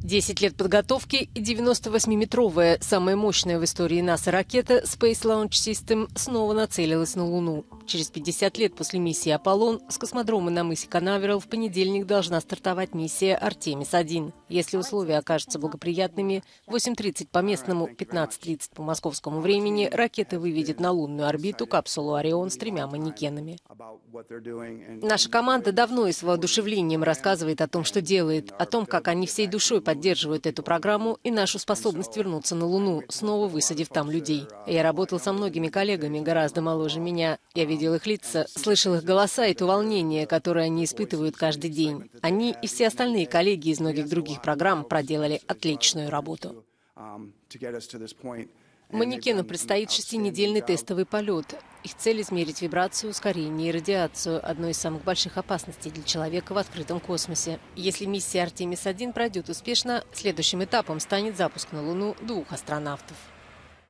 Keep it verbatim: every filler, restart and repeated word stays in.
десять лет подготовки и девяностовосьмиметровая, самая мощная в истории НАСА ракета Space Launch System снова нацелилась на Луну. Через пятьдесят лет после миссии «Аполлон» с космодрома на мысе Канаверал в понедельник должна стартовать миссия «Артемис один». Если условия окажутся благоприятными, в восемь тридцать по местному, пятнадцать тридцать по московскому времени ракета выведет на лунную орбиту капсулу «Орион» с тремя манекенами. Наша команда давно и с воодушевлением рассказывает о том, что делает, о том, как они всей душой поддерживают эту программу и нашу способность вернуться на Луну, снова высадив там людей. Я работал со многими коллегами, гораздо моложе меня. Я видел их лица, слышал их голоса и то волнение, которое они испытывают каждый день. Они и все остальные коллеги из многих других программ проделали отличную работу. Манекену предстоит шестинедельный тестовый полет. Их цель – измерить вибрацию, ускорение и радиацию – одной из самых больших опасностей для человека в открытом космосе. Если миссия «Артемис один» пройдет успешно, следующим этапом станет запуск на Луну двух астронавтов.